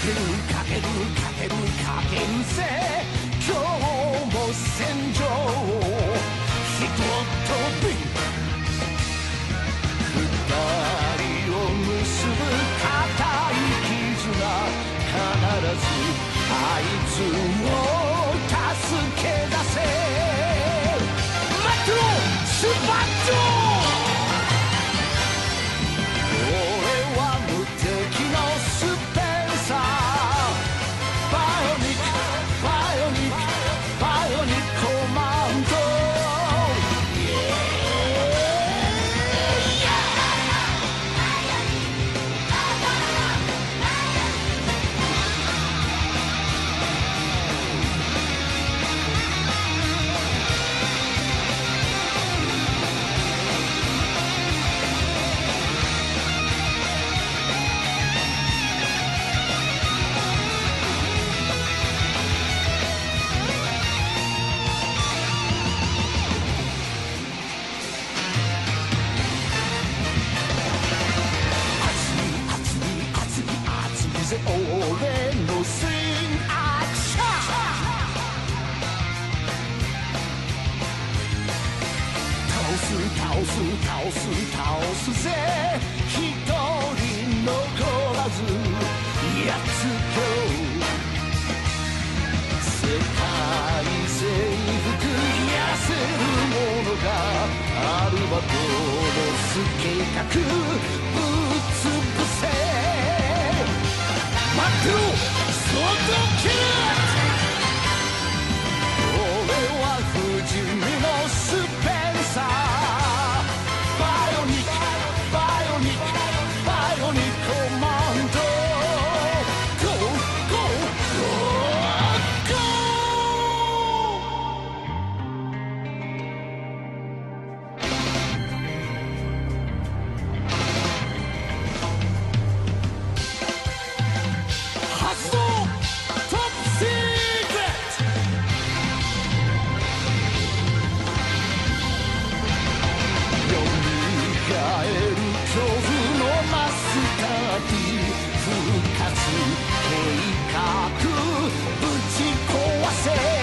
かけるかけるかけるぜ今日も戦場ひととび二人を結ぶ固い絆必ずあいつを助け出せ待ってろスパッチョ俺のスイングアクション倒すぜ一人残らずやっつけろ世界征服やらせるものがあるバトロス計画ぶっ潰せ待ってろそのキル俺は不死身のスペンサーバイオニックコマンドゴーゴーゴー発動トップシークレット蘇る恐怖のマスター D 復活計画ぶち壊せ